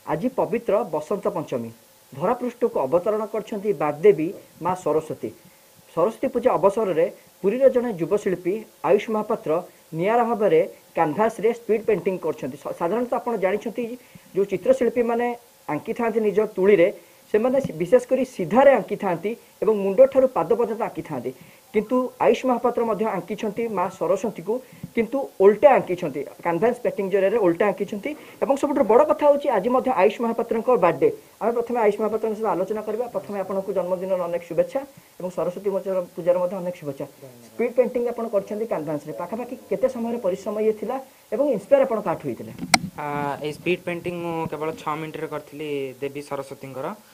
आज पवित्र बसंत पंचमी धरापृष्ठ को अवतरण कर बागदेवी माँ सरस्वती। सरस्वती पूजा अवसर में पुरी जड़े युवशिल्पी आयुष महापात्र निरा भाव में कैनभास रे स्पीड पेंटिंग कर साधारणतः आप जानते जो चित्रशिल्पी मैंने आंकी था निज तुली से विशेषकर सीधारे आंकी था मुंड ठार पाद पर्यटन आंकी था किंतु आयुष महापात्र आंकी माँ सरस्वती को किंतु उल्टा आंकी कैनभास पेंटिंग जरिए उल्टा आंकी सब बड़ कथा हूँ आज आयुष महापात्र बर्थडे आम प्रथम आयुष महापात्र सहित आलोचना करवा। प्रथम आपको जन्मदिन अनेक शुभेच्छा और सरस्वती पूजार अनेक शुभेच्छा। स्पीड पेंटिंग आप कैनभास पाखापाखि केते समय परिश्रम ये थिला एवं इंस्पायर आप काठ होते स्पीड पेंटिंग मु केवल 6 मिनट करथिली देवी सरस्वती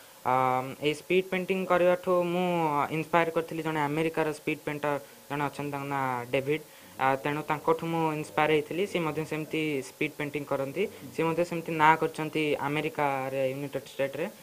ए स्पीड पेंटिंग करने मु इंस्पायर करथिली जने अमेरिकार स्पीड पेंटर जने अछन ना डेविड तेणु तांकोठु मु इंस्पायर होइथिली से मध्य सेमती स्पीड पेंटिंग करंती से मध्य सेमती ना करचंती अमेरिका रे यूनाइटेड स्टेट रे।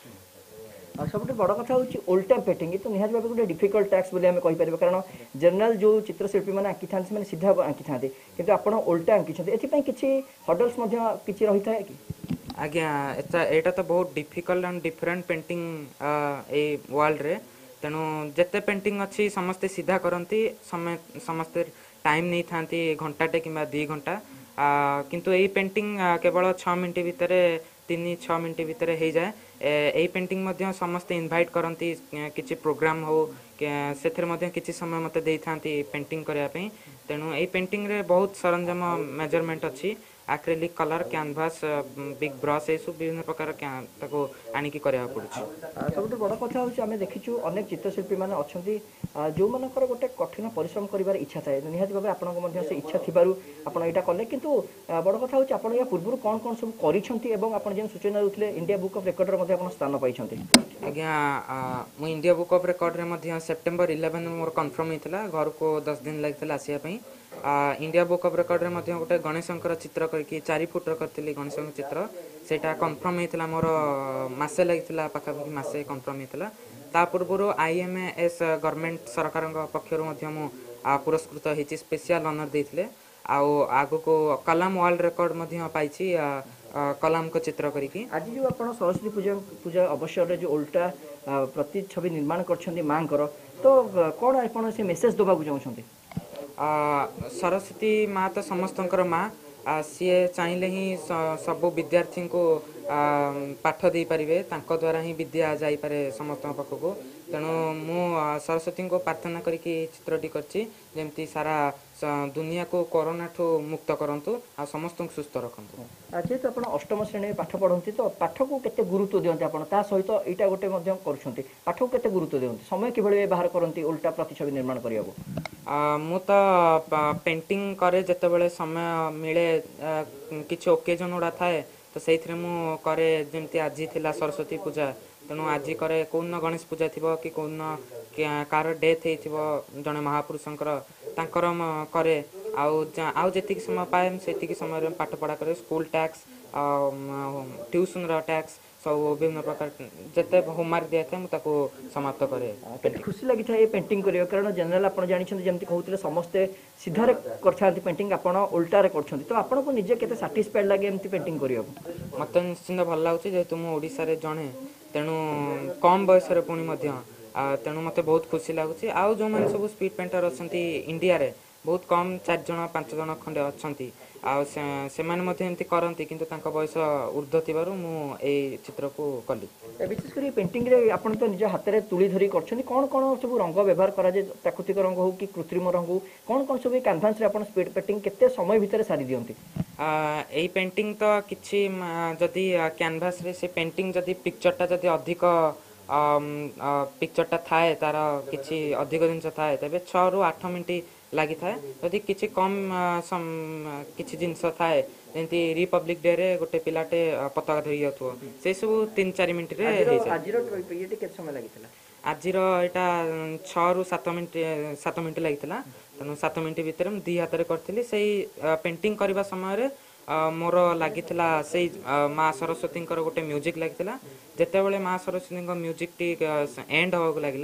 सब बड़ कथा हूँ उल्टा पेंटिंग तो निहाज भाव गोटे डिफिकल्ट टास्क बोली आम कहीपर कारण जनरल जो चित्रशिल्पी मैंने आंकी था सीधा आंकी था कि आप उल्टा आंकी एथि हडल्स किसी रही था कि आज्ञा एटा तो बहुत डिफिकल्ट एंड डिफरेंट पेंटिंग ए वर्ल्ड रे तेणु जिते पेंटिंग अच्छी समस्ते सीधा करती समस्ते टाइम नहीं था घंटाटे कि 2 घंटा किंतु यही पेंटिंग केवल 6 मिनट भितर 3-6 मिनट भितर हो जाए। यही पेंटिंग मध्य समस्ते इनवाइट करती किसी प्रोग्राम हो से किसी समय मत दे था पेंटिंग करने तेणु यही पेंटिंग रे बहुत सरंजाम मेजरमेंट अच्छी acrylic colour canvas big brush ये सब विभिन्न प्रकार आनिकी करने पड़े। सब बड़ कथा हूँ आम देखीचु अनेक चित्रशिल्पी मैंने अच्छा जो मानकर गोटे कठिन परिश्रम कर इच्छा थाए निहाती भाव आपको से इच्छा थी यहाँ कले किंतु बड़ कथा हूँ आप पूर्व कौन कौन सब कर सूचना देते इंडिया बुक ऑफ रिकॉर्ड स्थान पाई आज्ञा मु इंडिया बुक ऑफ रिकॉर्ड रे सेप्टेम्बर 11 मोर कन्फर्म होता घर को 10 दिन लगी आसवाई। इंडिया बुक ऑफ रिकॉर्ड रे गोटे गणेशंकर चित्र करके 4 फुटर करती गणेश चित्र सेटा कन्फर्म होता मोर मसे लगी पाखापाखि मसे कन्फर्म होता ता पूर्व IMS गवर्नमेंट सरकार पक्षर पुरस्कृत होती स्पेशल ऑनर देते आगु को कलाम वर्ल्ड रिकॉर्ड पाई कलाम को चित्र करी। आज जो आप सरस्वती पूजा अवसर जो उल्टा प्रति छवि निर्माण कर माँ तो कौन आप से मेसेज देवा चाहते सरस्वती माँ तो समस्तंकर माँ सी चाहिए ही सब विद्यार्थी को पाठ दे पारे द्वारा ही विद्या जापे समस्त पाखक तेणु मु सरस्वती को प्रार्थना करके चित्रटी करती सारा दुनिया को कोरोना ठू मुक्त करंतु आ समस्त सुस्थ रखंतु। जेहेतु आप अष्टम श्रेणी पाठ पढ़ती तो पाठ को केते गुरुत्व दियंते आपण ता सहित एटा गोटे मध्यम करूछंती पाठ को केते गुरुत्व दियंते समय किभଳି बाहर करंती उल्टा प्रतिछवि निर्माण करियाबो मु तो पेंटिंग करे जते बेले समय मिले किछि ओकेजन उडा थाए तो सेइथरे मु करे जेमती आज थिला सरस्वती पूजा तेणु आज करे कौन गणेश पूजा थी कि कौन कार डेथ हो जड़े महापुरुषंकर तांकर करे आउ जेतिक समय पाए से समय पाठ पढ़ा करे स्कूल टैक्स ट्यूशन टैक्स सब विभिन्न प्रकार जिते होमवर्क दिया था मुझे समाप्त करे खुशी लगी था ये पेंटिंग करियो कारण जनरल आप जानते जमी कहते समस्ते सीधारे कर पेंटिंग आप उल्टा कर तो आपको निजे केते सैटिस्फाइड लगे एमती पेंटिंग करियो मत निश्चिंत भल लगुच जेहेतु मुझे जड़े तेणु कम बयस पुणी तेणु मत बहुत खुशी लगुच आउ जो मैंने सब स्पीड पेंटर अच्छा इंडिया रे बहुत कम 4 जन 5 जन खंडे अच्छा से करती किंतु बयस ऊर्ध्व थी मु चित्र को कली विशेषकर पेंटिंग रे आपण तो निज हाथ में तुली धरी कर कौन कौन सब रंग व्यवहार करा प्राकृतिक रंग हो कि कृत्रिम रंग हो कौन कौन सब कैनभास रे आपण स्पीड पेंटिंग केते समय भितर सारी दियंती एई पेंटिंग तो किछि जदि कैनभास रे से पेंटिंग जदि पिक्चरटा जदि अधिक पिक्चरटा थाए तार किछि अधिक जिनस थाए तबे 6 ରୁ 8 मिनिट लगी थाए जदि किछि कम किछि जिनस थाए जेंति रिपब्लिक डे रे गोटे पिलाटे पताका धरि जाथो से सब 3-4 मिनिट रे हे छै। आजिरो येटी केते समय लागितला आजिरो एटा 6 ରୁ 7 मिनिट लागितला तेणु 7 मिनिट भितर हम 2 हाथ करथिली से पेंटिंग करबा समय रे मोर लगी से माँ सरस्वती गोटे म्यूजिक लगी जिते बड़े माँ सरस्वती म्यूजिक टी एंड होगा लगे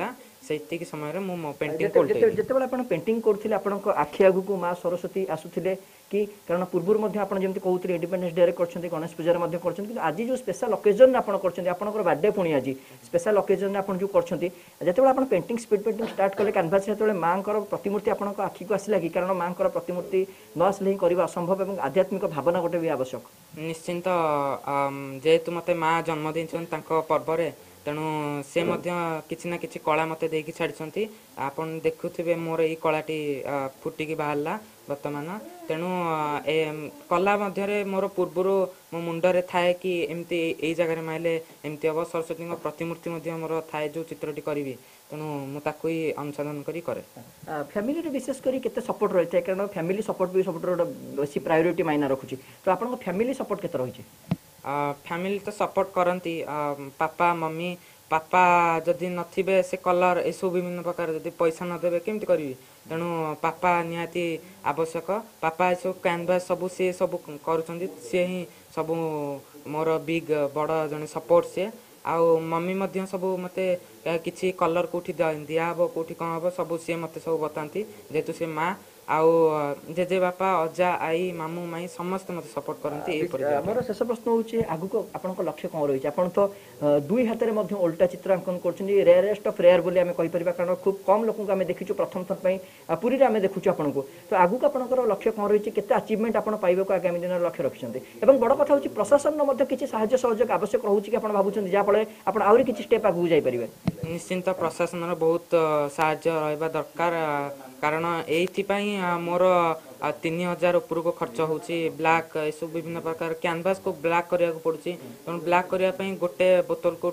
ସେତିକି ସମୟରେ ମୁଁ ମୋ ପେଣ୍ଟିଂ ଓଲଟେଇଲି। ଯେତେବେଳେ ଆପଣ ପେଣ୍ଟିଂ କରୁଥିଲେ ଆପଣଙ୍କ ଆଖି ଆଗକୁ ମା ସରସ୍ୱତୀ ଆସୁଥିଲେ କି? କାରଣ ପୂର୍ବରୁ ମଧ୍ୟ ଆପଣ ଯେମିତି କହୁଥିଲେ ଇଣ୍ଡିପେଣ୍ଡେନ୍ସ ଡେରେ କରିଛନ୍ତି, ଗଣେଶ ପୂଜାରେ ମଧ୍ୟ କରିଛନ୍ତି, କିନ୍ତୁ ଆଜି ଯେଉଁ ସ୍ପେଶାଲ ଅକେଜନରେ ଆପଣ କରିଛନ୍ତି, ଆପଣଙ୍କର ବାର୍ଥଡେ ପୁଣି ଆଜି ସ୍ପେଶାଲ ଅକେଜନରେ ଆପଣ ଯେଉଁ କରିଛନ୍ତି, ଯେତେବେଳେ ଆପଣ ପେଣ୍ଟିଂ ସ୍ପିଡ୍ ପେଣ୍ଟିଂ ଷ୍ଟାର୍ଟ କଲେ କ୍ୟାନଭାସରେ, ଯେତେବେଳେ ମାଙ୍କର ପ୍ରତିମୂର୍ତ୍ତି ଆପଣଙ୍କ ଆଖିକୁ ଆସିଲା କି? କାରଣ ମାଙ୍କର ପ୍ରତିମୂର୍ତ୍ତି ନ ଆସିଲେ ହିଁ କରିବା ଅସମ୍ଭବ ଏବଂ ଆଧ୍ୟାତ୍ମିକ ଭାବନା ଗୋଟେ ବି ଆବଶ୍ୟକ। ନିଶ୍ଚିନ୍ତ, ଯେହେତୁ ମୋତେ ମା ଜନ୍ମ ଦେଇଛନ୍ତି ତାଙ୍କ ପର୍ବରେ, ତେଣୁ ସେ ମଧ୍ୟ କିଛି ନା କିଛି କଳା ମୋତେ ଦେଇକି ଛାଡ଼ିଛନ୍ତି। ଆପଣ ଦେଖୁଥିବେ ମୋର ଏଇ କଳାଟି ଫୁଟିକି ବାହାରିଲା ବର୍ତ୍ତମାନ। ତେଣୁ ଏ କଲା ମଧ୍ୟରେ ମୋର ପୂର୍ବରୁ ମୋ ମୁଣ୍ଡରେ ଥାଏ କି ଏମିତି ଏଇ ଜାଗାରେ ମାଇଲେ ଏମିତି ହେବ। ସରସ୍ୱତୀଙ୍କ ପ୍ରତିମୂର୍ତ୍ତି ମଧ୍ୟ ମୋର ଥାଏ ଯେଉଁ ଚିତ୍ରଟି କରିବି, ତେଣୁ ମୁଁ ତାକୁ ହିଁ ଅନୁସନ୍ଧାନ କରି କରେ। ଫ୍ୟାମିଲିରେ ବିଶେଷ କରି କେତେ ସପୋର୍ଟ ରହିଥାଏ? କାରଣ ଫ୍ୟାମିଲି ସପୋର୍ଟ ବି ସବୁଠାରୁ ଗୋଟେ ବେଶୀ ପ୍ରାୟୋରିଟି ମାଇନା ରଖୁଛି, ତ ଆପଣଙ୍କ ଫ୍ୟାମିଲି ସପୋର୍ଟ କେତେ ରହିଛି? ଫ୍ୟାମିଲି ତ ସପୋର୍ଟ କରନ୍ତି, ପାପା ମମି। ପାପା ଯଦି ନଥିବେ ସେ କଲର୍ ଏସବୁ ବିଭିନ୍ନ ପ୍ରକାର ଯଦି ପଇସା ନଦେବେ କେମିତି କରିବି? ତେଣୁ ପାପା ନିହାତି ଆବଶ୍ୟକ। ପାପା ଏସବୁ କ୍ୟାନଭାସ୍ ସବୁ ସିଏ ସବୁ କରୁଛନ୍ତି, ସିଏ ହିଁ ସବୁ ମୋର ବିଗ୍ ବଡ଼ ଜଣେ ସପୋର୍ଟ ସିଏ। ଆଉ ମମି ମଧ୍ୟ ସବୁ ମୋତେ କିଛି କଲର୍ କେଉଁଠି ଦିଆହେବ, କେଉଁଠି କ'ଣ ହେବ ସବୁ ସିଏ ମୋତେ ସବୁ ବତାନ୍ତି, ଯେହେତୁ ସେ ମା। ଆଉ ଜେଜେବାପା, ଅଜା, ଆଈ, ମାମୁଁ, ମାଇଁ ସମସ୍ତେ ମୋତେ ସପୋର୍ଟ କରନ୍ତି। ଏହିପରି ମୋର ଶେଷ ପ୍ରଶ୍ନ ହେଉଛି ଆଗକୁ ଆପଣଙ୍କ ଲକ୍ଷ୍ୟ କ'ଣ ରହିଛି? ଆପଣ ତ ଦୁଇ ହାତରେ ମଧ୍ୟ ଓଲଟା ଚିତ୍ରାଙ୍କନ କରୁଛନ୍ତି, ରେୟାରେଷ୍ଟ ଅଫ୍ ରେୟାର ବୋଲି ଆମେ କହିପାରିବା, କାରଣ ଖୁବ୍ କମ୍ ଲୋକଙ୍କୁ ଆମେ ଦେଖିଛୁ ପ୍ରଥମ ଥର ପାଇଁ ପୁରୀରେ ଆମେ ଦେଖୁଛୁ ଆପଣଙ୍କୁ। ତ ଆଗକୁ ଆପଣଙ୍କର ଲକ୍ଷ୍ୟ କ'ଣ ରହିଛି? କେତେ ଆଚିଭମେଣ୍ଟ ଆପଣ ପାଇବାକୁ ଆଗାମୀ ଦିନରେ ଲକ୍ଷ୍ୟ ରଖିଛନ୍ତି? ଏବଂ ବଡ଼ କଥା ହେଉଛି ପ୍ରଶାସନର ମଧ୍ୟ କିଛି ସାହାଯ୍ୟ ସହଯୋଗ ଆବଶ୍ୟକ ରହୁଛି କି ଆପଣ ଭାବୁଛନ୍ତି, ଯାହାଫଳରେ ଆପଣ ଆହୁରି କିଛି ଷ୍ଟେପ୍ ଆଗକୁ ଯାଇପାରିବେ? ନିଶ୍ଚିନ୍ତ ପ୍ରଶାସନର ବହୁତ ସାହାଯ୍ୟ ରହିବା ଦରକାର, କାରଣ ଏଇଥିପାଇଁ ମୋର 3000 ଉପରକୁ ଖର୍ଚ୍ଚ ହେଉଛି। ବ୍ଲାକ୍ ଏସବୁ ବିଭିନ୍ନ ପ୍ରକାର କ୍ୟାନଭାସ୍କୁ ବ୍ଲାକ୍ କରିବାକୁ ପଡ଼ୁଛି, ତେଣୁ ବ୍ଲାକ୍ କରିବା ପାଇଁ ଗୋଟେ ବୋତଲକୁ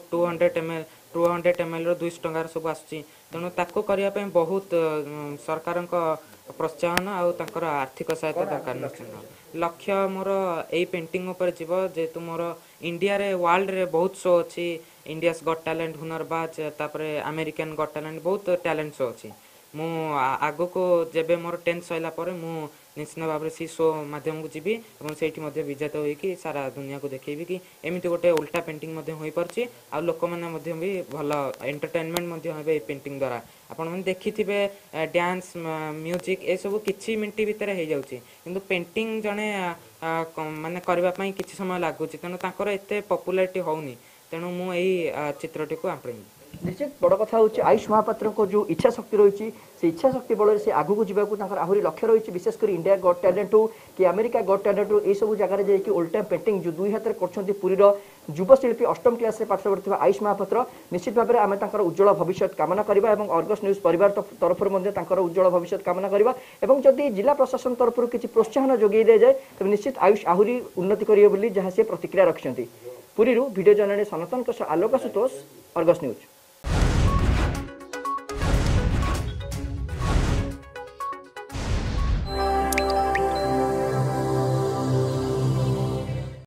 200 ml ର 200 ଟଙ୍କାର ସବୁ ଆସୁଛି। ତେଣୁ ତାକୁ କରିବା ପାଇଁ ବହୁତ ସରକାରଙ୍କ ପ୍ରୋତ୍ସାହନ ଆଉ ତାଙ୍କର ଆର୍ଥିକ ସହାୟତା ଦରକାର। ନିଶ୍ଚିନ୍ତ ଲକ୍ଷ୍ୟ ମୋର ଏଇ ପେଣ୍ଟିଂ ଉପରେ ଯିବ, ଯେହେତୁ ମୋର ଇଣ୍ଡିଆରେ ୱାର୍ଲଡରେ ବହୁତ ଶୋ ଅଛି। ଇଣ୍ଡିଆସ୍ ଗଟ୍ ଟ୍ୟାଲେଣ୍ଟ, ହୁନରବାଜ, ତାପରେ ଆମେରିକାନ୍ ଗଟ୍ ଟ୍ୟାଲେଣ୍ଟ, ବହୁତ ଟ୍ୟାଲେଣ୍ଟ ଶୋ ଅଛି। ମୁଁ ଆଗକୁ ଯେବେ ମୋର 10th ସରିଲା ପରେ ମୁଁ ନିଶ୍ଚିତ ଭାବରେ ସେ ଶୋ ମାଧ୍ୟମକୁ ଯିବି ଏବଂ ସେଇଠି ମଧ୍ୟ ବିଜେତ ହୋଇକି ସାରା ଦୁନିଆକୁ ଦେଖେଇବି କି ଏମିତି ଗୋଟେ ଓଲଟା ପେଣ୍ଟିଂ ମଧ୍ୟ ହୋଇପାରୁଛି। ଆଉ ଲୋକମାନେ ମଧ୍ୟ ବି ଭଲ ଏଣ୍ଟରଟେନମେଣ୍ଟ ମଧ୍ୟ ହେବେ ଏଇ ପେଣ୍ଟିଂ ଦ୍ୱାରା। ଆପଣମାନେ ଦେଖିଥିବେ ଡ୍ୟାନ୍ସ, ମ୍ୟୁଜିକ୍ ଏସବୁ କିଛି ମିନିଟ୍ ଭିତରେ ହେଇଯାଉଛି, କିନ୍ତୁ ପେଣ୍ଟିଂ ଜଣେ ମାନେ କରିବା ପାଇଁ କିଛି ସମୟ ଲାଗୁଛି, ତେଣୁ ତାଙ୍କର ଏତେ ପପୁଲାରିଟି ହେଉନି। ତେଣୁ ମୁଁ ଏଇ ଚିତ୍ରଟିକୁ ଆପଣେଇବି। ନିଶ୍ଚିତ ବଡ଼ କଥା ହେଉଛି ଆୟୁଷ ମହାପାତ୍ରଙ୍କ ଯେଉଁ ଇଚ୍ଛା ଶକ୍ତି ରହିଛି, ସେ ଇଚ୍ଛା ଶକ୍ତି ବଳରେ ସେ ଆଗକୁ ଯିବାକୁ ତାଙ୍କର ଆହୁରି ଲକ୍ଷ୍ୟ ରହିଛି। ବିଶେଷ କରି ଇଣ୍ଡିଆ ଗଟ୍ ଟ୍ୟାଲେଣ୍ଟ ହଉ କି ଆମେରିକା ଗଟ୍ ଟ୍ୟାଲେଣ୍ଟ ହଉ, ଏଇସବୁ ଜାଗାରେ ଯାଇକି ଓଲଟା ପେଣ୍ଟିଂ ଯେଉଁ ଦୁଇ ହାତରେ କରୁଛନ୍ତି ପୁରୀର ଯୁବଶିଳ୍ପୀ 8ମ କ୍ଲାସରେ ପାଠ ପଢ଼ୁଥିବା ଆୟୁଷ ମହାପାତ୍ର, ନିଶ୍ଚିତ ଭାବରେ ଆମେ ତାଙ୍କର ଉଜ୍ଜଳ ଭବିଷ୍ୟତ କାମନା କରିବା ଏବଂ ଅର୍ଗସ୍ ନ୍ୟୁଜ୍ ପରିବାର ତରଫରୁ ମଧ୍ୟ ତାଙ୍କର ଉଜ୍ଜଳ ଭବିଷ୍ୟତ କାମନା କରିବା। ଏବଂ ଯଦି ଜିଲ୍ଲା ପ୍ରଶାସନ ତରଫରୁ କିଛି ପ୍ରୋତ୍ସାହନ ଯୋଗାଇ ଦିଆଯାଏ, ତେବେ ନିଶ୍ଚିତ ଆୟୁଷ ଆହୁରି ଉନ୍ନତି କରିବେ ବୋଲି ଯାହା ସେ ପ୍ରତିକ୍ରିୟା ରଖିଛନ୍ତି। ପୁରୀରୁ ଭିଡ଼ିଓ ଜର୍ଣ୍ଣାଲିଷ୍ଟ ସନାତନଙ୍କ ସହ ଆଲୋକ ସୁତୋଷ, ଅର୍ଗସ୍ ନ୍ୟୁଜ୍।